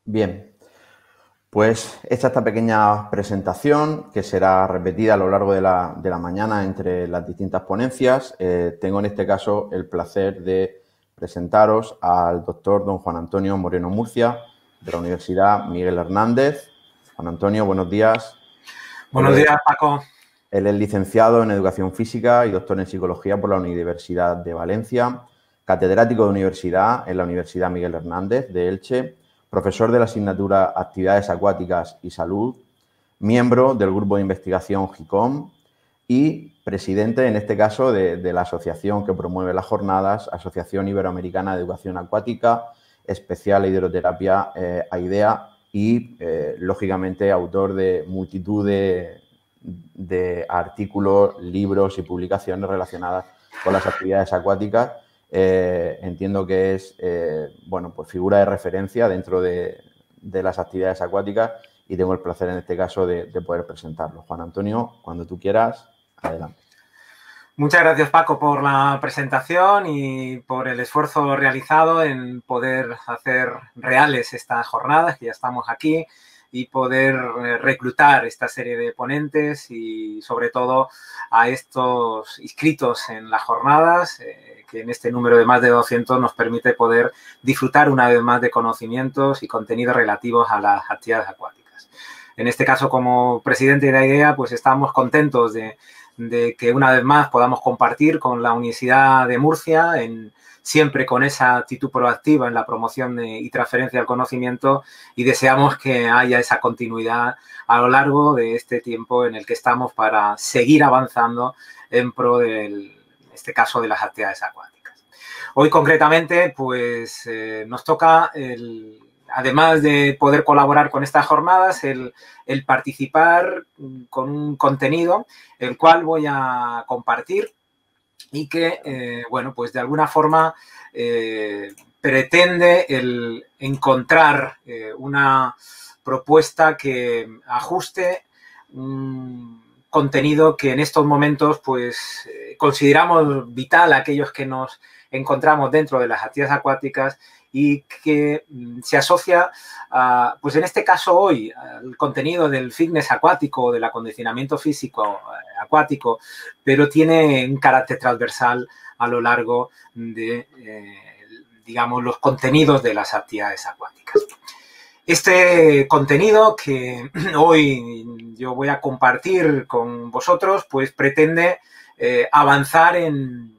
Bien, pues hecha esta pequeña presentación que será repetida a lo largo de la mañana entre las distintas ponencias, tengo en este caso el placer de presentaros al doctor don Juan Antonio Moreno Murcia de la Universidad Miguel Hernández. Juan Antonio, buenos días. Buenos días, Paco. Él es licenciado en Educación Física y doctor en Psicología por la Universidad de Valencia, catedrático de universidad en la Universidad Miguel Hernández de Elche, profesor de la asignatura Actividades Acuáticas y Salud, miembro del grupo de investigación GICOM y presidente, en este caso, de la asociación que promueve las jornadas, Asociación Iberoamericana de Educación Acuática, Especial Hidroterapia AIDEA y, lógicamente, autor de multitud de artículos, libros y publicaciones relacionadas con las actividades acuáticas. Entiendo que es bueno, pues figura de referencia dentro de las actividades acuáticas y tengo el placer en este caso de poder presentarlo. Juan Antonio, cuando tú quieras, adelante. Muchas gracias, Paco, por la presentación y por el esfuerzo realizado en poder hacer reales estas jornadas, que ya estamos aquí, y poder reclutar esta serie de ponentes y, sobre todo, a estos inscritos en las jornadas, que en este número de más de 200 nos permite poder disfrutar una vez más de conocimientos y contenidos relativos a las actividades acuáticas. En este caso, como presidente de AIDEA, pues estamos contentos de que una vez más podamos compartir con la Universidad de Murcia, siempre con esa actitud proactiva en la promoción y transferencia del conocimiento, y deseamos que haya esa continuidad a lo largo de este tiempo en el que estamos para seguir avanzando en pro en este caso de las actividades acuáticas. Hoy concretamente pues nos toca además de poder colaborar con estas jornadas, el participar con un contenido el cual voy a compartir y que, bueno, pues de alguna forma pretende el encontrar una propuesta que ajuste un contenido que en estos momentos pues consideramos vital a aquellos que nos encontramos dentro de las actividades acuáticas y que se asocia, pues en este caso hoy, al contenido del fitness acuático, del acondicionamiento físico acuático, pero tiene un carácter transversal a lo largo de, digamos, los contenidos de las actividades acuáticas. Este contenido que hoy yo voy a compartir con vosotros, pues pretende avanzar en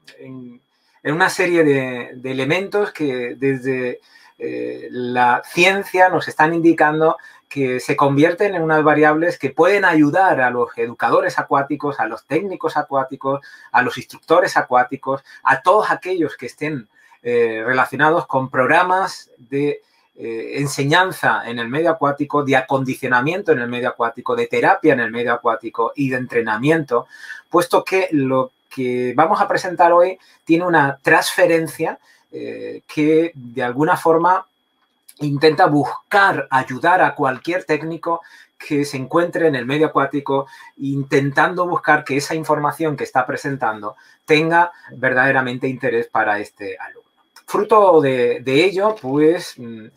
una serie de elementos que desde la ciencia nos están indicando que se convierten en unas variables que pueden ayudar a los educadores acuáticos, a los técnicos acuáticos, a los instructores acuáticos, a todos aquellos que estén relacionados con programas de enseñanza en el medio acuático, de acondicionamiento en el medio acuático, de terapia en el medio acuático y de entrenamiento, puesto que lo que vamos a presentar hoy tiene una transferencia que de alguna forma intenta buscar ayudar a cualquier técnico que se encuentre en el medio acuático, intentando buscar que esa información que está presentando tenga verdaderamente interés para este alumno. Fruto de ello, pues,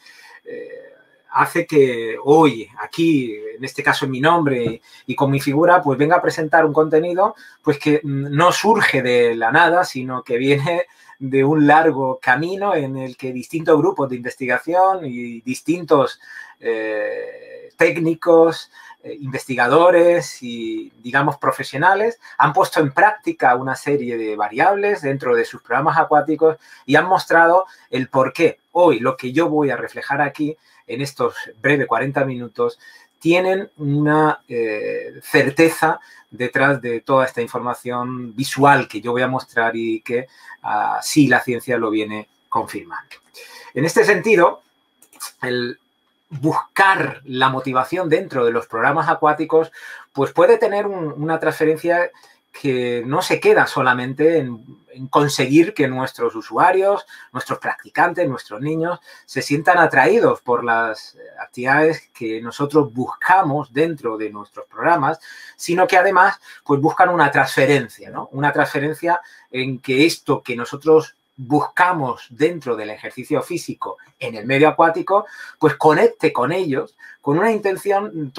hace que hoy, aquí, en este caso en mi nombre y con mi figura, pues venga a presentar un contenido pues que no surge de la nada, sino que viene de un largo camino en el que distintos grupos de investigación y distintos técnicos, investigadores y, digamos, profesionales han puesto en práctica una serie de variables dentro de sus programas acuáticos y han mostrado el por qué hoy lo que yo voy a reflejar aquí en estos breves 40 minutos tienen una certeza detrás de toda esta información visual que yo voy a mostrar y que sí la ciencia lo viene confirmando. En este sentido, el buscar la motivación dentro de los programas acuáticos pues puede tener una transferencia que no se queda solamente en conseguir que nuestros usuarios, nuestros practicantes, nuestros niños se sientan atraídos por las actividades que nosotros buscamos dentro de nuestros programas, sino que además pues buscan una transferencia, ¿no? Una transferencia en que esto que nosotros buscamos dentro del ejercicio físico en el medio acuático, pues conecte con ellos con una intención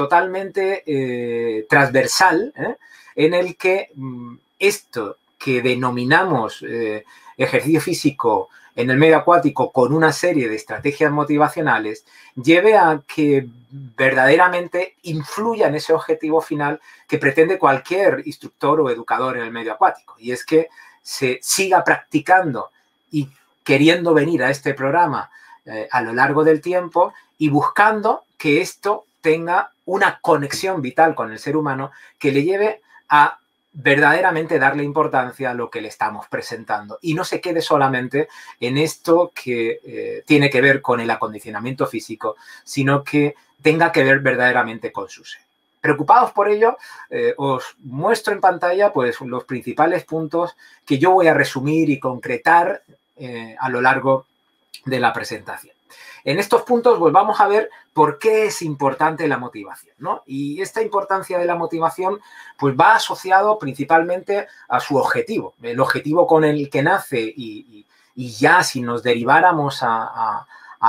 totalmente transversal, en el que esto que denominamos ejercicio físico en el medio acuático con una serie de estrategias motivacionales lleve a que verdaderamente influya en ese objetivo final que pretende cualquier instructor o educador en el medio acuático, y es que se siga practicando y queriendo venir a este programa a lo largo del tiempo y buscando que esto tenga una conexión vital con el ser humano que le lleve a verdaderamente darle importancia a lo que le estamos presentando y no se quede solamente en esto que tiene que ver con el acondicionamiento físico, sino que tenga que ver verdaderamente con su ser. Preocupados por ello, os muestro en pantalla pues, los principales puntos que yo voy a resumir y concretar a lo largo de la presentación. En estos puntos pues, vamos a ver por qué es importante la motivación, ¿no? Y esta importancia de la motivación pues, va asociado principalmente a su objetivo, el objetivo con el que nace y ya si nos deriváramos a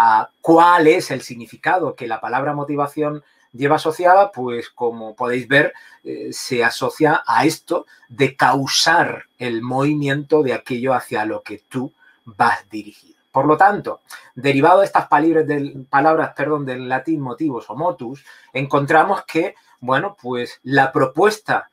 cuál es el significado que la palabra motivación lleva asociada, pues como podéis ver, se asocia a esto de causar el movimiento de aquello hacia lo que tú vas dirigido. Por lo tanto, derivado de estas palabras del latín motivus o motus, encontramos que, bueno, pues la propuesta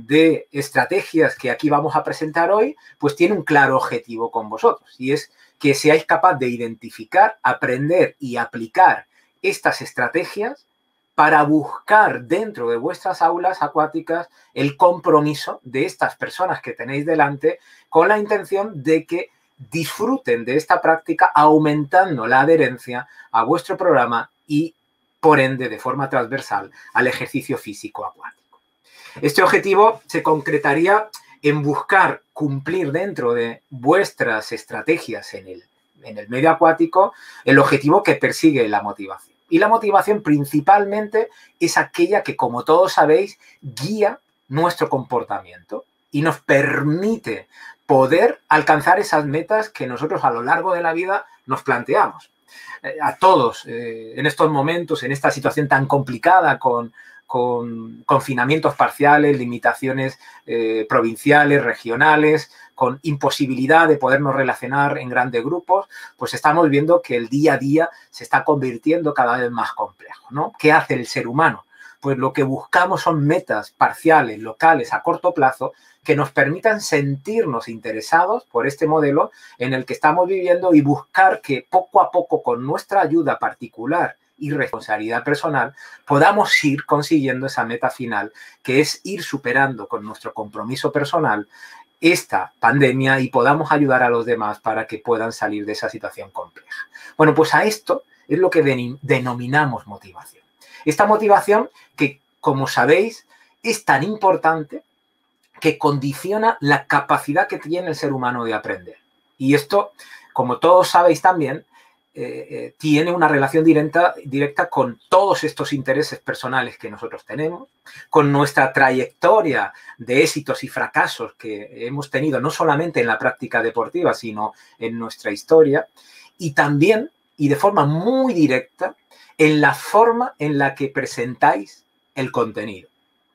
de estrategias que aquí vamos a presentar hoy, pues tiene un claro objetivo con vosotros, y es que seáis capaz de identificar, aprender y aplicar estas estrategias para buscar dentro de vuestras aulas acuáticas el compromiso de estas personas que tenéis delante con la intención de que disfruten de esta práctica aumentando la adherencia a vuestro programa y, por ende, de forma transversal al ejercicio físico acuático. Este objetivo se concretaría en buscar cumplir dentro de vuestras estrategias en el medio acuático el objetivo que persigue la motivación. Y la motivación principalmente es aquella que, como todos sabéis, guía nuestro comportamiento y nos permite poder alcanzar esas metas que nosotros a lo largo de la vida nos planteamos. A todos, en estos momentos, en esta situación tan complicada con confinamientos parciales, limitaciones provinciales, regionales, con imposibilidad de podernos relacionar en grandes grupos, pues estamos viendo que el día a día se está convirtiendo cada vez más complejo, ¿no? ¿Qué hace el ser humano? Pues lo que buscamos son metas parciales, locales, a corto plazo, que nos permitan sentirnos interesados por este modelo en el que estamos viviendo y buscar que poco a poco, con nuestra ayuda particular y responsabilidad personal, podamos ir consiguiendo esa meta final, que es ir superando con nuestro compromiso personal esta pandemia y podamos ayudar a los demás para que puedan salir de esa situación compleja. Bueno, pues a esto es lo que denominamos motivación. Esta motivación que, como sabéis, es tan importante que condiciona la capacidad que tiene el ser humano de aprender. Y esto, como todos sabéis también, tiene una relación directa con todos estos intereses personales que nosotros tenemos, con nuestra trayectoria de éxitos y fracasos que hemos tenido no solamente en la práctica deportiva, sino en nuestra historia, y también, y de forma muy directa, en la forma en la que presentáis el contenido.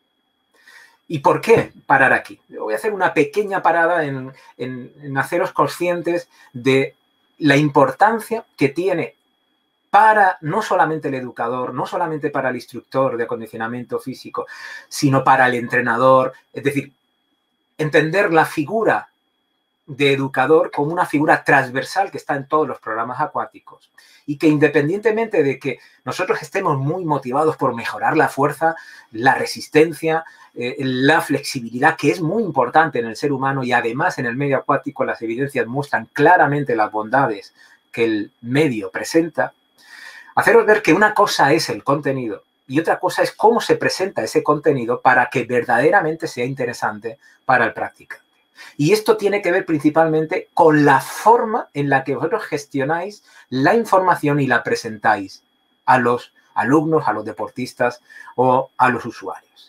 ¿Y por qué parar aquí? Voy a hacer una pequeña parada en haceros conscientes de la importancia que tiene para no solamente el educador, no solamente para el instructor de acondicionamiento físico, sino para el entrenador. Es decir, entender la figura de educador como una figura transversal que está en todos los programas acuáticos y que, independientemente de que nosotros estemos muy motivados por mejorar la fuerza, la resistencia, la flexibilidad, que es muy importante en el ser humano, y además en el medio acuático las evidencias muestran claramente las bondades que el medio presenta, haceros ver que una cosa es el contenido y otra cosa es cómo se presenta ese contenido para que verdaderamente sea interesante para el practicante. Y esto tiene que ver principalmente con la forma en la que vosotros gestionáis la información y la presentáis a los alumnos, a los deportistas o a los usuarios.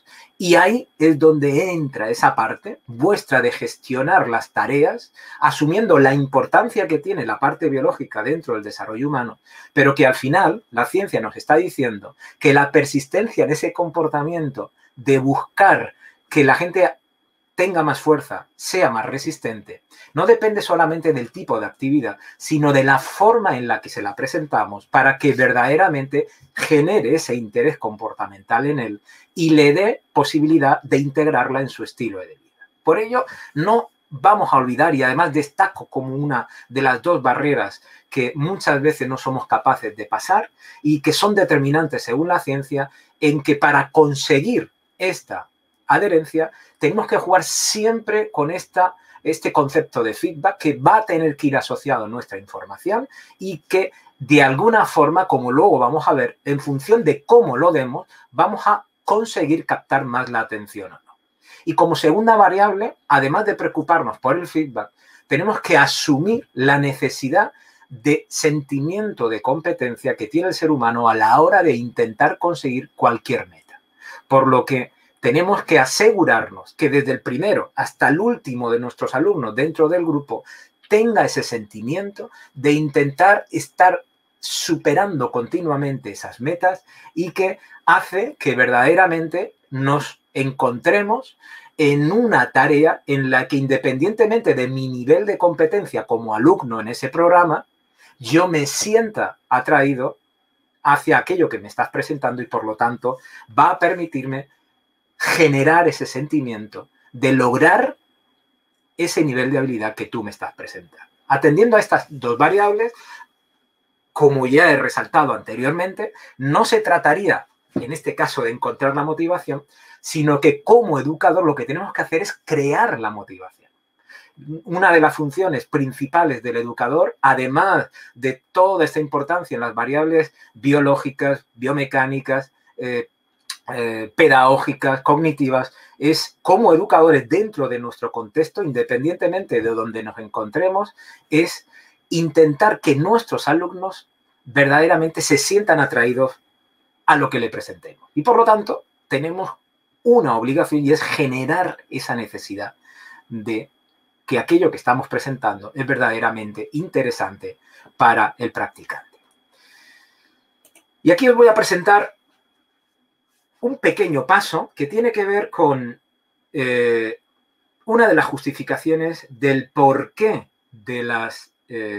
Y ahí es donde entra esa parte vuestra de gestionar las tareas, asumiendo la importancia que tiene la parte biológica dentro del desarrollo humano, pero que al final la ciencia nos está diciendo que la persistencia en ese comportamiento de buscar que la gente tenga más fuerza, sea más resistente, no depende solamente del tipo de actividad, sino de la forma en la que se la presentamos para que verdaderamente genere ese interés comportamental en él y le dé posibilidad de integrarla en su estilo de vida. Por ello, no vamos a olvidar, y además destaco como una de las dos barreras que muchas veces no somos capaces de pasar y que son determinantes según la ciencia, en que para conseguir esta adherencia, tenemos que jugar siempre con este concepto de feedback que va a tener que ir asociado a nuestra información y que de alguna forma, como luego vamos a ver, en función de cómo lo demos, vamos a conseguir captar más la atención o no. Y como segunda variable, además de preocuparnos por el feedback, tenemos que asumir la necesidad de sentimiento de competencia que tiene el ser humano a la hora de intentar conseguir cualquier meta. Por lo que tenemos que asegurarnos que desde el primero hasta el último de nuestros alumnos dentro del grupo tenga ese sentimiento de intentar estar superando continuamente esas metas y que hace que verdaderamente nos encontremos en una tarea en la que, independientemente de mi nivel de competencia como alumno en ese programa, yo me sienta atraído hacia aquello que me estás presentando y, por lo tanto, va a permitirme generar ese sentimiento de lograr ese nivel de habilidad que tú me estás presentando. Atendiendo a estas dos variables, como ya he resaltado anteriormente, no se trataría, en este caso, de encontrar la motivación, sino que como educador lo que tenemos que hacer es crear la motivación. Una de las funciones principales del educador, además de toda esta importancia en las variables biológicas, biomecánicas, pedagógicas, cognitivas, es como educadores dentro de nuestro contexto, independientemente de donde nos encontremos, es intentar que nuestros alumnos verdaderamente se sientan atraídos a lo que le presentemos. Y por lo tanto, tenemos una obligación y es generar esa necesidad de que aquello que estamos presentando es verdaderamente interesante para el practicante. Y aquí os voy a presentar un pequeño paso que tiene que ver con una de las justificaciones del porqué de las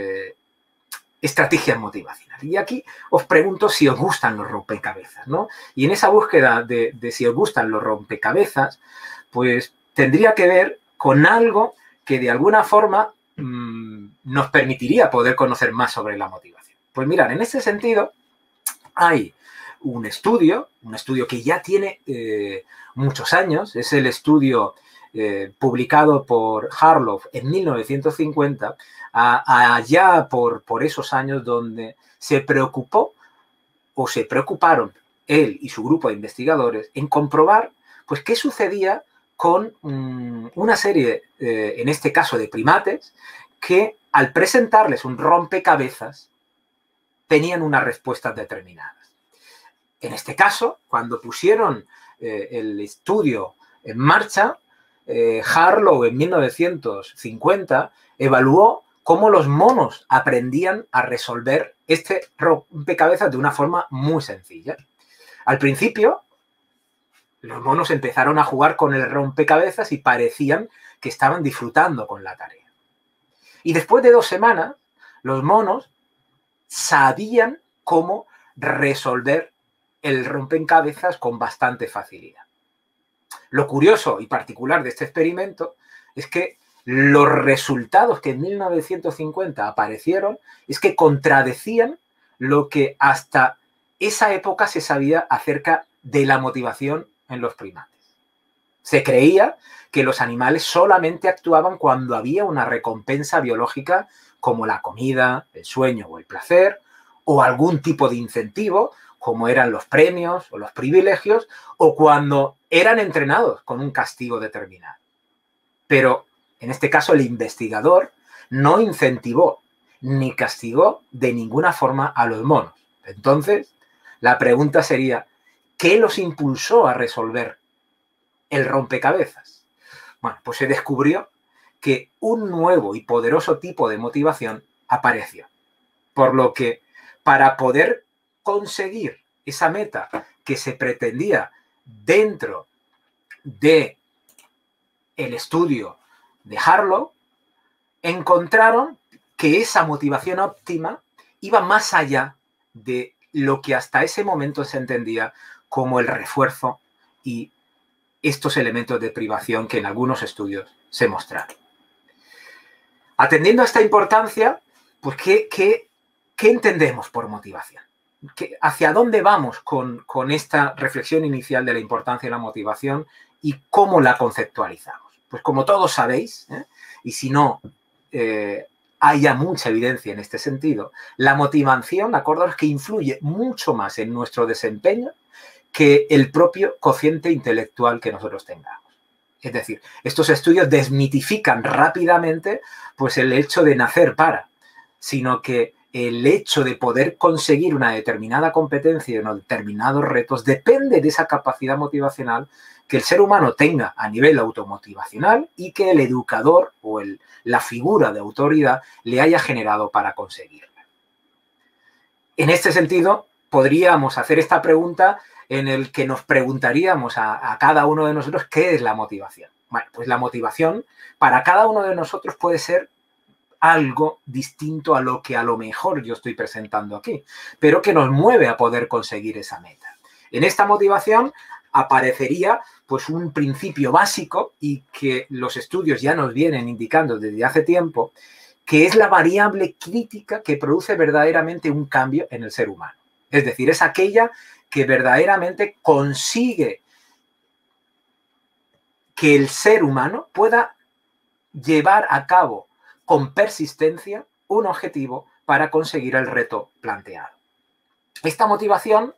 estrategias motivacionales. Y aquí os pregunto si os gustan los rompecabezas, ¿no? Y en esa búsqueda de si os gustan los rompecabezas, pues tendría que ver con algo que de alguna forma nos permitiría poder conocer más sobre la motivación. Pues mirad, en ese sentido hay un estudio que ya tiene muchos años, es el estudio publicado por Harlow en 1950, allá por esos años donde se preocupó o se preocuparon él y su grupo de investigadores en comprobar pues qué sucedía con una serie, en este caso de primates, que al presentarles un rompecabezas tenían unas respuestas determinadas. En este caso, cuando pusieron el estudio en marcha, Harlow en 1950 evaluó cómo los monos aprendían a resolver este rompecabezas de una forma muy sencilla. Al principio, los monos empezaron a jugar con el rompecabezas y parecían que estaban disfrutando con la tarea. Y después de 2 semanas, los monos sabían cómo resolver el rompecabezas con bastante facilidad. Lo curioso y particular de este experimento es que los resultados que en 1950 aparecieron es que contradecían lo que hasta esa época se sabía acerca de la motivación en los primates. Se creía que los animales solamente actuaban cuando había una recompensa biológica como la comida, el sueño o el placer, o algún tipo de incentivo, como eran los premios o los privilegios, o cuando eran entrenados con un castigo determinado. Pero, en este caso, el investigador no incentivó ni castigó de ninguna forma a los monos. Entonces, la pregunta sería, ¿qué los impulsó a resolver el rompecabezas. Bueno, pues se descubrió que un nuevo y poderoso tipo de motivación apareció. Por lo que para poder conseguir esa meta que se pretendía dentro del estudio de Harlow, encontraron que esa motivación óptima iba más allá de lo que hasta ese momento se entendía como el refuerzo y estos elementos de privación que en algunos estudios se mostraron. Atendiendo a esta importancia, pues ¿qué entendemos por motivación? ¿Hacia dónde vamos con esta reflexión inicial de la importancia de la motivación y cómo la conceptualizamos? Pues como todos sabéis, y si no, hay ya mucha evidencia en este sentido, la motivación, acordaros que influye mucho más en nuestro desempeño que el propio cociente intelectual que nosotros tengamos. Es decir, estos estudios desmitifican rápidamente pues, el hecho de nacer para, sino que el hecho de poder conseguir una determinada competencia y unos determinados retos depende de esa capacidad motivacional que el ser humano tenga a nivel automotivacional y que el educador o la figura de autoridad le haya generado para conseguirla. En este sentido, podríamos hacer esta pregunta en el que nos preguntaríamos a cada uno de nosotros qué es la motivación. Bueno, pues la motivación para cada uno de nosotros puede ser algo distinto a lo que a lo mejor yo estoy presentando aquí, pero que nos mueve a poder conseguir esa meta. En esta motivación aparecería pues un principio básico y que los estudios ya nos vienen indicando desde hace tiempo, que es la variable crítica que produce verdaderamente un cambio en el ser humano. Es decir, es aquella que verdaderamente consigue que el ser humano pueda llevar a cabo con persistencia un objetivo para conseguir el reto planteado. Esta motivación,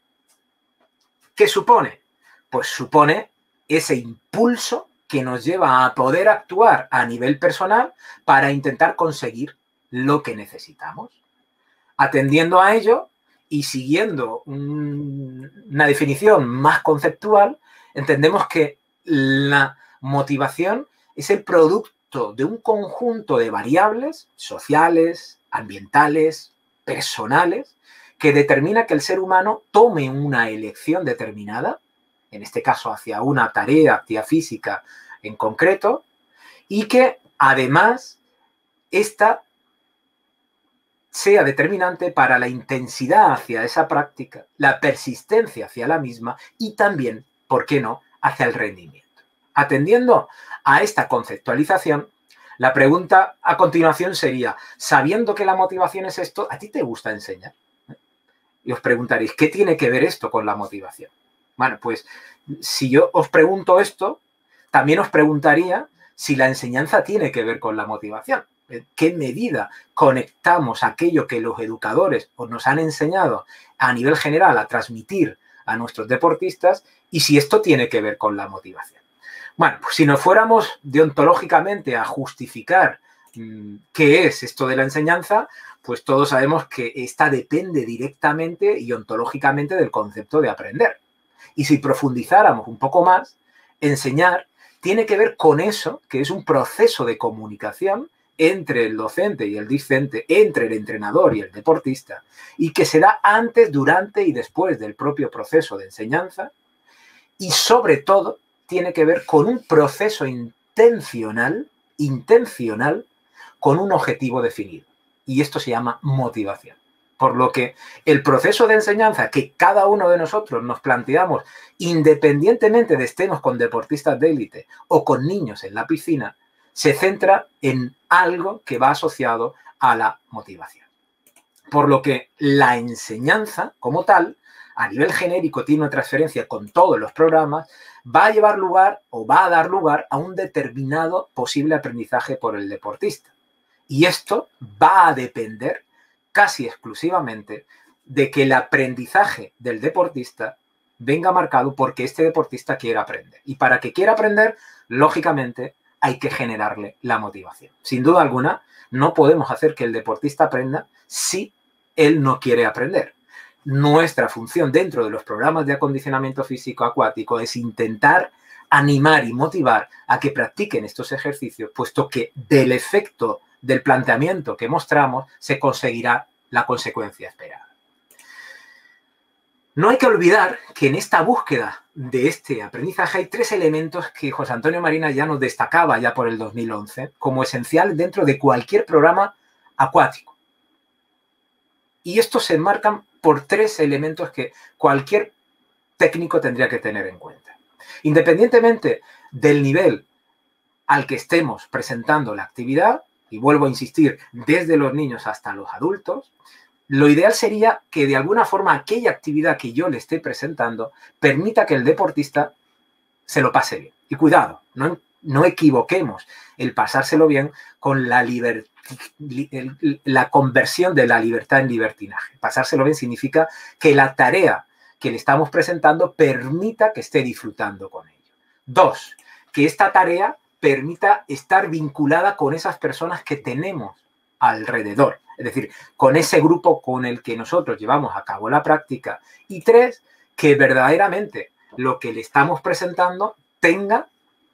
¿qué supone? Pues supone ese impulso que nos lleva a poder actuar a nivel personal para intentar conseguir lo que necesitamos. Atendiendo a ello y siguiendo una definición más conceptual, entendemos que la motivación es el producto de un conjunto de variables sociales, ambientales, personales, que determina que el ser humano tome una elección determinada, en este caso hacia una tarea, actividad física en concreto, y que además esta sea determinante para la intensidad hacia esa práctica, la persistencia hacia la misma y también, ¿por qué no?, hacia el rendimiento. Atendiendo a esta conceptualización, la pregunta a continuación sería, sabiendo que la motivación es esto, ¿a ti te gusta enseñar? Y os preguntaréis, ¿qué tiene que ver esto con la motivación? Bueno, pues si yo os pregunto esto, también os preguntaría si la enseñanza tiene que ver con la motivación. ¿En qué medida conectamos aquello que los educadores nos han enseñado a nivel general a transmitir a nuestros deportistas y si esto tiene que ver con la motivación? Bueno, pues si nos fuéramos deontológicamente a justificar qué es esto de la enseñanza, pues todos sabemos que esta depende directamente y ontológicamente del concepto de aprender. Y si profundizáramos un poco más, enseñar tiene que ver con eso, que es un proceso de comunicación entre el docente y el discente, entre el entrenador y el deportista, y que se da antes, durante y después del propio proceso de enseñanza, y sobre todo tiene que ver con un proceso intencional, con un objetivo definido. Y esto se llama motivación. Por lo que el proceso de enseñanza que cada uno de nosotros nos planteamos, independientemente de estemos con deportistas de élite o con niños en la piscina, se centra en algo que va asociado a la motivación. Por lo que la enseñanza como tal, a nivel genérico, tiene una transferencia con todos los programas, va a llevar lugar o va a dar lugar a un determinado posible aprendizaje por el deportista. Y esto va a depender casi exclusivamente de que el aprendizaje del deportista venga marcado porque este deportista quiera aprender. Y para que quiera aprender, lógicamente, hay que generarle la motivación. Sin duda alguna, no podemos hacer que el deportista aprenda si él no quiere aprender. Nuestra función dentro de los programas de acondicionamiento físico acuático es intentar animar y motivar a que practiquen estos ejercicios, puesto que del efecto del planteamiento que mostramos se conseguirá la consecuencia esperada. No hay que olvidar que en esta búsqueda de este aprendizaje hay 3 elementos que José Antonio Marina ya nos destacaba ya por el 2011 como esencial dentro de cualquier programa acuático. Y estos se enmarcan por 3 elementos que cualquier técnico tendría que tener en cuenta. Independientemente del nivel al que estemos presentando la actividad, y vuelvo a insistir, desde los niños hasta los adultos, lo ideal sería que de alguna forma aquella actividad que yo le esté presentando permita que el deportista se lo pase bien. Y cuidado, no equivoquemos el pasárselo bien con la conversión de la libertad en libertinaje. Pasárselo bien significa que la tarea que le estamos presentando permita que esté disfrutando con ello. 2, que esta tarea permita estar vinculada con esas personas que tenemos alrededor. Es decir, con ese grupo con el que nosotros llevamos a cabo la práctica. Y 3, que verdaderamente lo que le estamos presentando tenga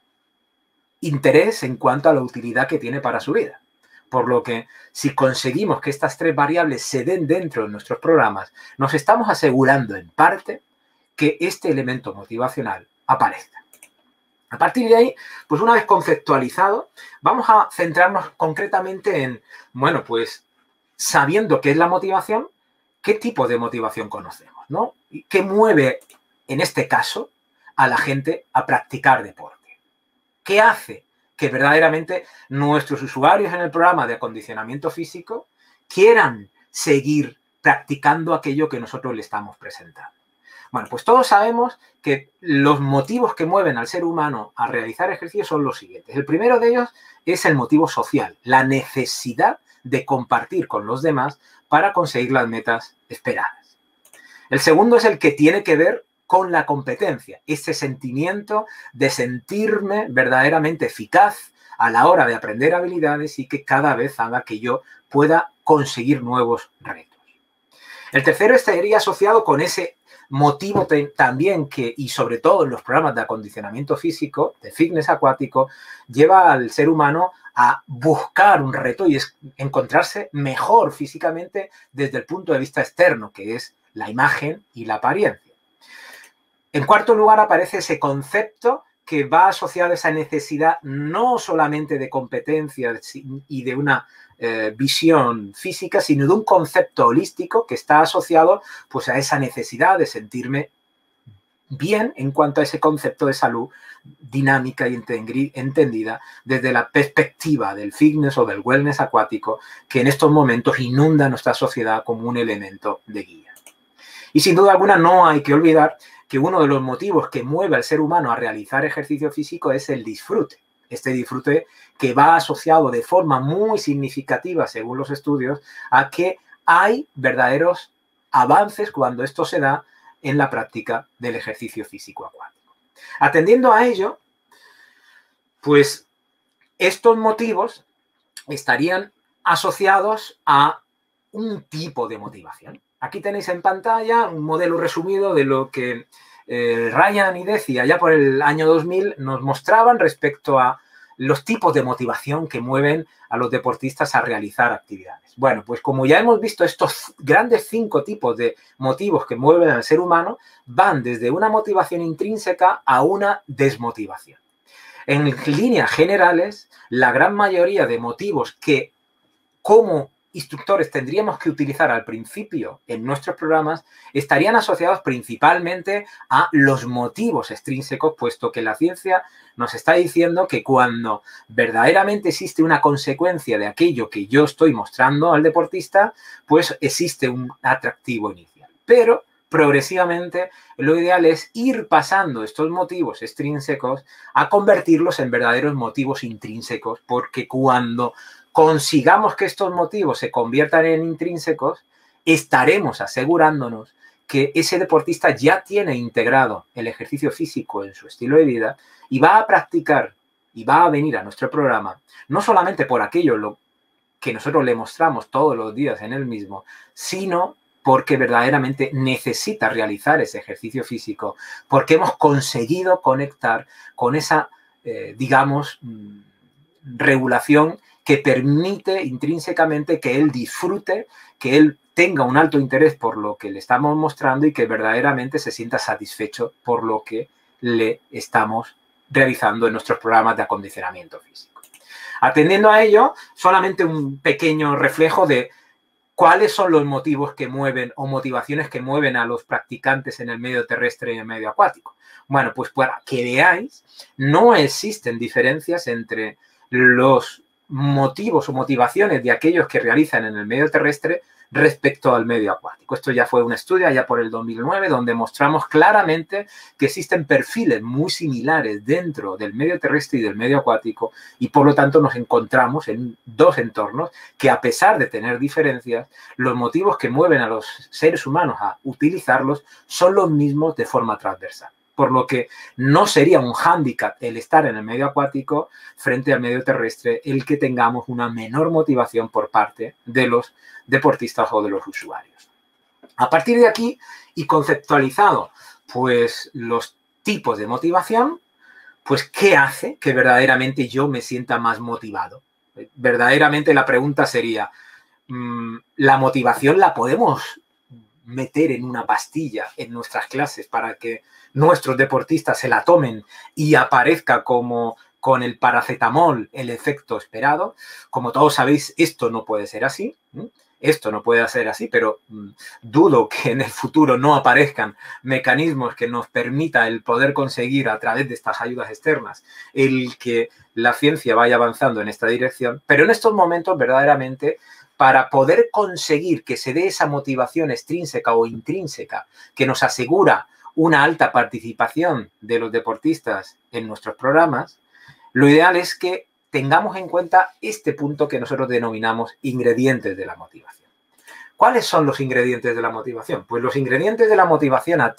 interés en cuanto a la utilidad que tiene para su vida. Por lo que, si conseguimos que estas 3 variables se den dentro de nuestros programas, nos estamos asegurando en parte que este elemento motivacional aparezca. A partir de ahí, pues una vez conceptualizado, vamos a centrarnos concretamente en, bueno, pues sabiendo qué es la motivación, qué tipo de motivación conocemos, ¿no? Y qué mueve, en este caso, a la gente a practicar deporte. ¿Qué hace que verdaderamente nuestros usuarios en el programa de acondicionamiento físico quieran seguir practicando aquello que nosotros le estamos presentando? Bueno, pues todos sabemos que los motivos que mueven al ser humano a realizar ejercicio son los siguientes. El primero de ellos es el motivo social, la necesidad de compartir con los demás para conseguir las metas esperadas. El segundo es el que tiene que ver con la competencia, ese sentimiento de sentirme verdaderamente eficaz a la hora de aprender habilidades y que cada vez haga que yo pueda conseguir nuevos retos. El tercero estaría asociado con ese motivo también que, y sobre todo en los programas de acondicionamiento físico, de fitness acuático, lleva al ser humano a buscar un reto y es encontrarse mejor físicamente desde el punto de vista externo, que es la imagen y la apariencia. En cuarto lugar aparece ese concepto que va asociado a esa necesidad no solamente de competencia y de una visión física, sino de un concepto holístico que está asociado pues, a esa necesidad de sentirme bien en cuanto a ese concepto de salud dinámica y entendida desde la perspectiva del fitness o del wellness acuático que en estos momentos inunda nuestra sociedad como un elemento de guía. Y sin duda alguna no hay que olvidar que uno de los motivos que mueve al ser humano a realizar ejercicio físico es el disfrute. Este disfrute que va asociado de forma muy significativa, según los estudios, a que hay verdaderos avances cuando esto se da en la práctica del ejercicio físico acuático. Atendiendo a ello, pues estos motivos estarían asociados a un tipo de motivación. Aquí tenéis en pantalla un modelo resumido de lo que Ryan y Deci allá por el año 2000 nos mostraban respecto a los tipos de motivación que mueven a los deportistas a realizar actividades. Bueno, pues como ya hemos visto, estos grandes 5 tipos de motivos que mueven al ser humano van desde una motivación intrínseca a una desmotivación. En líneas generales, la gran mayoría de motivos que como instructores tendríamos que utilizar al principio en nuestros programas estarían asociados principalmente a los motivos extrínsecos, puesto que la ciencia nos está diciendo que cuando verdaderamente existe una consecuencia de aquello que yo estoy mostrando al deportista, pues existe un atractivo inicial. Pero progresivamente lo ideal es ir pasando estos motivos extrínsecos a convertirlos en verdaderos motivos intrínsecos, porque cuando consigamos que estos motivos se conviertan en intrínsecos, estaremos asegurándonos que ese deportista ya tiene integrado el ejercicio físico en su estilo de vida y va a practicar y va a venir a nuestro programa, no solamente por aquello que nosotros le mostramos todos los días en el mismo, sino porque verdaderamente necesita realizar ese ejercicio físico, porque hemos conseguido conectar con esa, digamos, regulación que permite intrínsecamente que él disfrute, que él tenga un alto interés por lo que le estamos mostrando y que verdaderamente se sienta satisfecho por lo que le estamos realizando en nuestros programas de acondicionamiento físico. Atendiendo a ello, solamente un pequeño reflejo de cuáles son los motivos que mueven o motivaciones que mueven a los practicantes en el medio terrestre y en el medio acuático. Bueno, pues para que veáis, no existen diferencias entre los motivos o motivaciones de aquellos que realizan en el medio terrestre respecto al medio acuático. Esto ya fue un estudio allá por el 2009 donde mostramos claramente que existen perfiles muy similares dentro del medio terrestre y del medio acuático y por lo tanto nos encontramos en dos entornos que a pesar de tener diferencias, los motivos que mueven a los seres humanos a utilizarlos son los mismos de forma transversal. Por lo que no sería un hándicap el estar en el medio acuático frente al medio terrestre el que tengamos una menor motivación por parte de los deportistas o de los usuarios. A partir de aquí y conceptualizado pues los tipos de motivación, pues ¿qué hace que verdaderamente yo me sienta más motivado? Verdaderamente la pregunta sería, ¿la motivación la podemos meter en una pastilla en nuestras clases para que nuestros deportistas se la tomen y aparezca como con el paracetamol el efecto esperado? Como todos sabéis, esto no puede ser así. Esto no puede ser así, pero dudo que en el futuro no aparezcan mecanismos que nos permita el poder conseguir a través de estas ayudas externas el que la ciencia vaya avanzando en esta dirección. Pero en estos momentos, verdaderamente, para poder conseguir que se dé esa motivación extrínseca o intrínseca que nos asegura una alta participación de los deportistas en nuestros programas, lo ideal es que tengamos en cuenta este punto que nosotros denominamos ingredientes de la motivación. ¿Cuáles son los ingredientes de la motivación? Pues los ingredientes de la motivación a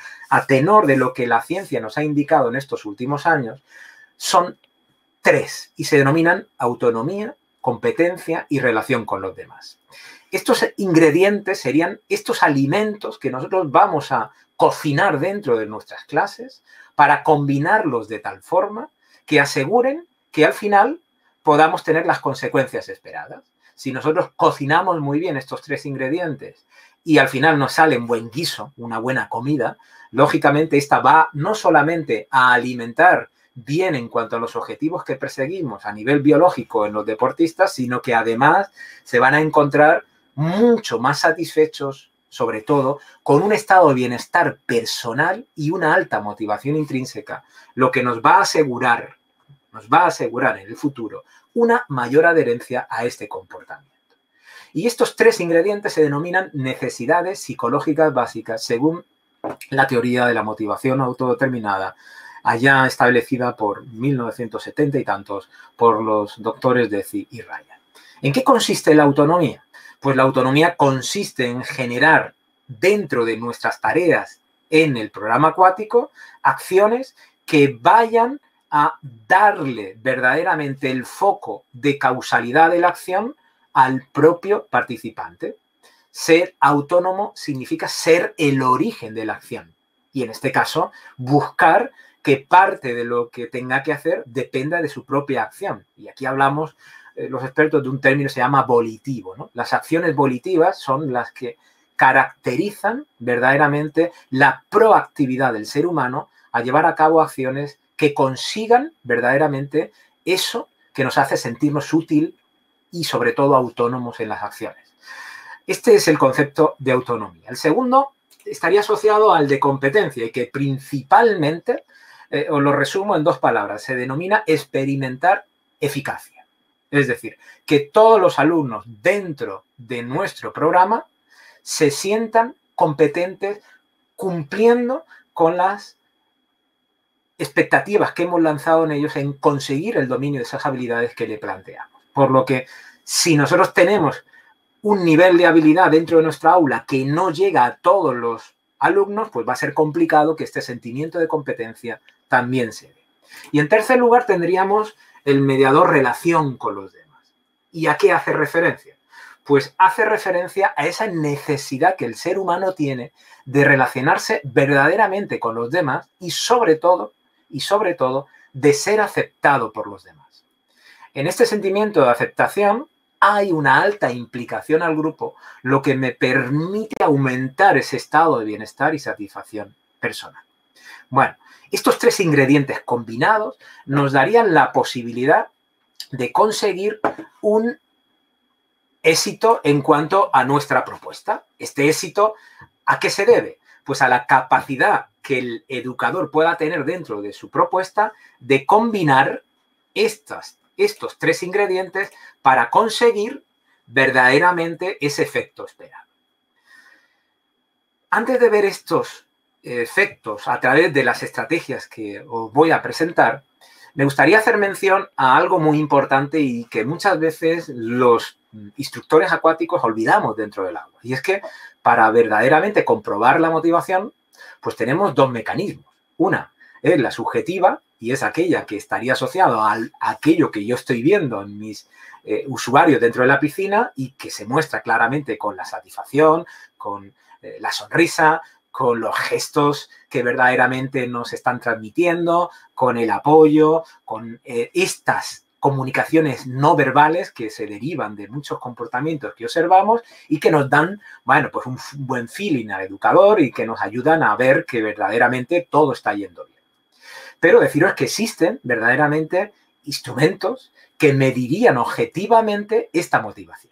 tenor de lo que la ciencia nos ha indicado en estos últimos años son tres y se denominan autonomía, competencia y relación con los demás. Estos ingredientes serían estos alimentos que nosotros vamos a cocinar dentro de nuestras clases para combinarlos de tal forma que aseguren que al final podamos tener las consecuencias esperadas. Si nosotros cocinamos muy bien estos tres ingredientes y al final nos sale un buen guiso, una buena comida, lógicamente esta va no solamente a alimentar bien en cuanto a los objetivos que perseguimos a nivel biológico en los deportistas, sino que además se van a encontrar mucho más satisfechos, sobre todo, con un estado de bienestar personal y una alta motivación intrínseca, lo que nos va a asegurar en el futuro una mayor adherencia a este comportamiento. Y estos tres ingredientes se denominan necesidades psicológicas básicas según la teoría de la motivación autodeterminada, allá establecida por 1970 y tantos por los doctores Deci y Ryan. ¿En qué consiste la autonomía? Pues la autonomía consiste en generar dentro de nuestras tareas en el programa acuático acciones que vayan a darle verdaderamente el foco de causalidad de la acción al propio participante. Ser autónomo significa ser el origen de la acción y en este caso buscar que parte de lo que tenga que hacer dependa de su propia acción. Y aquí hablamos, los expertos, de un término que se llama volitivo, ¿no? Las acciones volitivas son las que caracterizan verdaderamente la proactividad del ser humano a llevar a cabo acciones que consigan verdaderamente eso que nos hace sentirnos útil y sobre todo autónomos en las acciones. Este es el concepto de autonomía. El segundo estaría asociado al de competencia y que principalmente, os lo resumo en dos palabras, se denomina experimentar eficacia. Es decir, que todos los alumnos dentro de nuestro programa se sientan competentes cumpliendo con las expectativas que hemos lanzado en ellos en conseguir el dominio de esas habilidades que le planteamos. Por lo que si nosotros tenemos un nivel de habilidad dentro de nuestra aula que no llega a todos los alumnos, pues va a ser complicado que este sentimiento de competencia también se dé. Y en tercer lugar tendríamos el mediador relación con los demás. ¿Y a qué hace referencia? pues hace referencia a esa necesidad que el ser humano tiene de relacionarse verdaderamente con los demás y sobre todo, de ser aceptado por los demás. En este sentimiento de aceptación hay una alta implicación al grupo, lo que me permite aumentar ese estado de bienestar y satisfacción personal. Bueno, estos tres ingredientes combinados nos darían la posibilidad de conseguir un éxito en cuanto a nuestra propuesta. Este éxito, ¿a qué se debe? Pues a la capacidad que el educador pueda tener dentro de su propuesta de combinar estos tres ingredientes para conseguir verdaderamente ese efecto esperado. Antes de ver estos efectos a través de las estrategias que os voy a presentar, me gustaría hacer mención a algo muy importante y que muchas veces los instructores acuáticos olvidamos dentro del agua. Y es que para verdaderamente comprobar la motivación, pues tenemos dos mecanismos. Una es la subjetiva y es aquella que estaría asociada a aquello que yo estoy viendo en mis usuarios dentro de la piscina y que se muestra claramente con la satisfacción, con la sonrisa, con los gestos que verdaderamente nos están transmitiendo, con el apoyo, con estas comunicaciones no verbales que se derivan de muchos comportamientos que observamos y que nos dan, bueno, pues un buen feeling al educador y que nos ayudan a ver que verdaderamente todo está yendo bien. Pero deciros que existen verdaderamente instrumentos que medirían objetivamente esta motivación.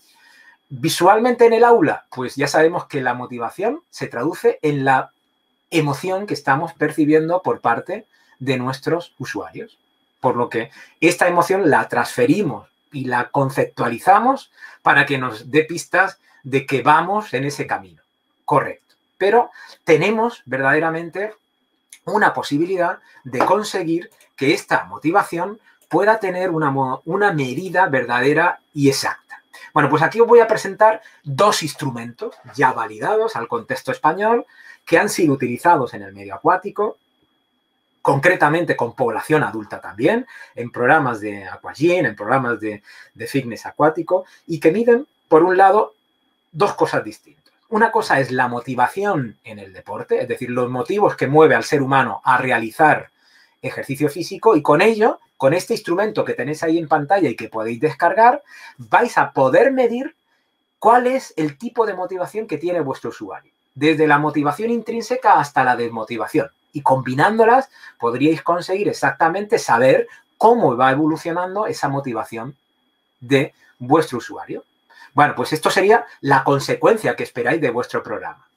Visualmente en el aula, pues ya sabemos que la motivación se traduce en la emoción que estamos percibiendo por parte de nuestros usuarios. Por lo que esta emoción la transferimos y la conceptualizamos para que nos dé pistas de que vamos en ese camino. Correcto. Pero tenemos verdaderamente una posibilidad de conseguir que esta motivación pueda tener una medida verdadera y exacta. Bueno, pues aquí os voy a presentar dos instrumentos ya validados al contexto español que han sido utilizados en el medio acuático, concretamente con población adulta también, en programas de aquagym, en programas de fitness acuático y que miden, por un lado, dos cosas distintas. Una cosa es la motivación en el deporte, es decir, los motivos que mueve al ser humano a realizar ejercicio físico y con ello, con este instrumento que tenéis ahí en pantalla y que podéis descargar, vais a poder medir cuál es el tipo de motivación que tiene vuestro usuario, desde la motivación intrínseca hasta la desmotivación. Y combinándolas podríais conseguir exactamente saber cómo va evolucionando esa motivación de vuestro usuario. Bueno, pues esto sería la consecuencia que esperáis de vuestro programa.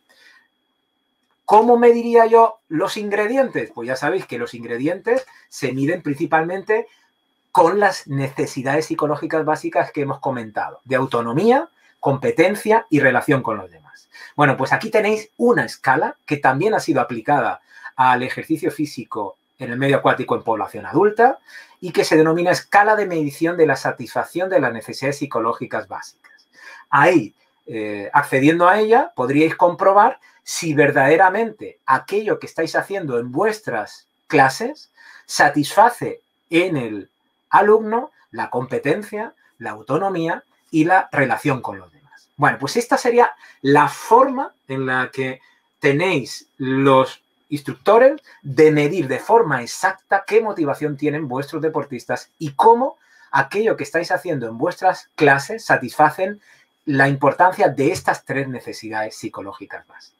¿Cómo mediría yo los ingredientes? Pues ya sabéis que los ingredientes se miden principalmente con las necesidades psicológicas básicas que hemos comentado, de autonomía, competencia y relación con los demás. Bueno, pues aquí tenéis una escala que también ha sido aplicada al ejercicio físico en el medio acuático en población adulta y que se denomina escala de medición de la satisfacción de las necesidades psicológicas básicas. Ahí, accediendo a ella, podríais comprobar si verdaderamente aquello que estáis haciendo en vuestras clases satisface en el alumno la competencia, la autonomía y la relación con los demás. Bueno, pues esta sería la forma en la que tenéis los instructores de medir de forma exacta qué motivación tienen vuestros deportistas y cómo aquello que estáis haciendo en vuestras clases satisfacen la importancia de estas tres necesidades psicológicas básicas.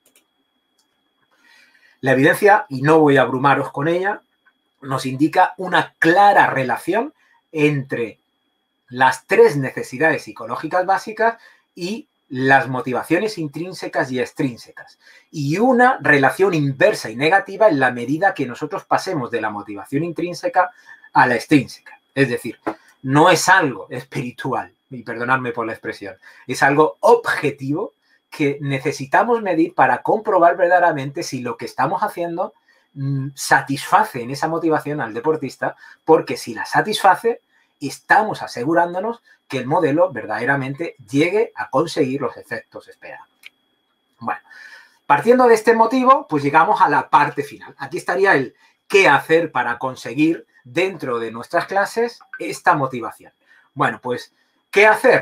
La evidencia, y no voy a abrumaros con ella, nos indica una clara relación entre las tres necesidades psicológicas básicas y las motivaciones intrínsecas y extrínsecas. Y una relación inversa y negativa en la medida que nosotros pasemos de la motivación intrínseca a la extrínseca. Es decir, no es algo espiritual, y perdonadme por la expresión, es algo objetivo que necesitamos medir para comprobar verdaderamente si lo que estamos haciendo satisface en esa motivación al deportista, porque si la satisface, estamos asegurándonos que el modelo verdaderamente llegue a conseguir los efectos esperados. Bueno, partiendo de este motivo, pues llegamos a la parte final. Aquí estaría el qué hacer para conseguir dentro de nuestras clases esta motivación. Bueno, pues, ¿qué hacer?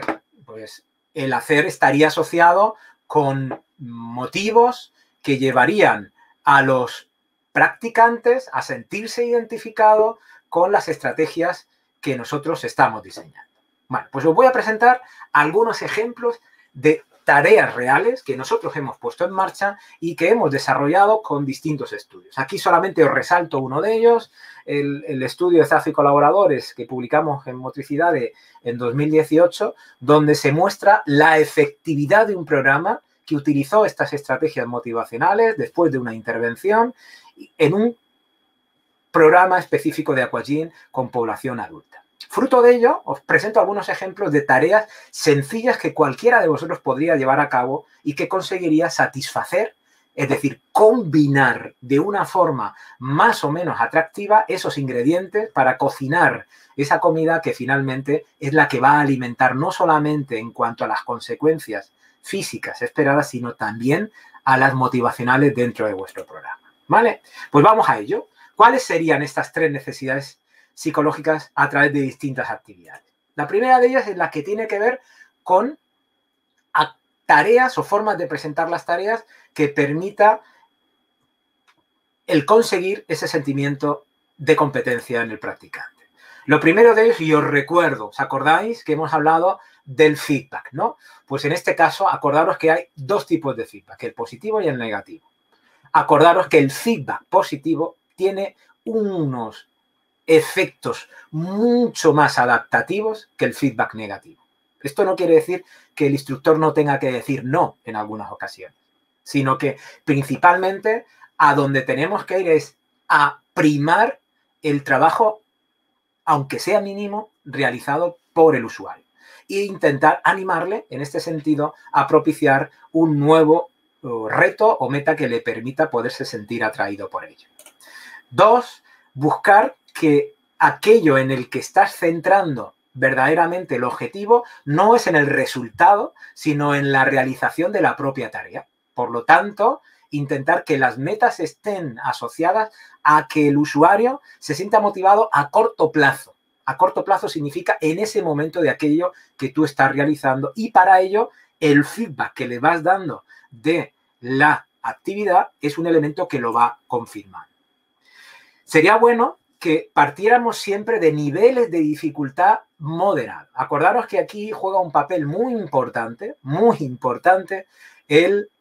pues el hacer estaría asociado con motivos que llevarían a los practicantes a sentirse identificados con las estrategias que nosotros estamos diseñando. Bueno, pues os voy a presentar algunos ejemplos de tareas reales que nosotros hemos puesto en marcha y que hemos desarrollado con distintos estudios. Aquí solamente os resalto uno de ellos, el estudio de Zaf y colaboradores que publicamos en Motricidad en 2018, donde se muestra la efectividad de un programa que utilizó estas estrategias motivacionales después de una intervención en un programa específico de Aquagym con población adulta. Fruto de ello, os presento algunos ejemplos de tareas sencillas que cualquiera de vosotros podría llevar a cabo y que conseguiría satisfacer, es decir, combinar de una forma más o menos atractiva esos ingredientes para cocinar esa comida que finalmente es la que va a alimentar no solamente en cuanto a las consecuencias físicas esperadas, sino también a las motivacionales dentro de vuestro programa. ¿Vale? Pues vamos a ello. ¿Cuáles serían estas tres necesidades psicológicas a través de distintas actividades? La primera de ellas es la que tiene que ver con tareas o formas de presentar las tareas que permita el conseguir ese sentimiento de competencia en el practicante. Lo primero de ellos, y os recuerdo, ¿os acordáis que hemos hablado del feedback, ¿no? Pues en este caso, acordaros que hay dos tipos de feedback, el positivo y el negativo. Acordaros que el feedback positivo tiene unos efectos mucho más adaptativos que el feedback negativo. Esto no quiere decir que el instructor no tenga que decir no en algunas ocasiones, sino que principalmente a donde tenemos que ir es a primar el trabajo, aunque sea mínimo, realizado por el usuario e intentar animarle, en este sentido, a propiciar un nuevo reto o meta que le permita poderse sentir atraído por ello. 2, buscar que aquello en el que estás centrando verdaderamente el objetivo no es en el resultado, sino en la realización de la propia tarea. Por lo tanto, intentar que las metas estén asociadas a que el usuario se sienta motivado a corto plazo. A corto plazo significa en ese momento de aquello que tú estás realizando, y para ello el feedback que le vas dando de la actividad es un elemento que lo va confirmando. Sería bueno que partiéramos siempre de niveles de dificultad moderada. Acordaros que aquí juega un papel muy importante el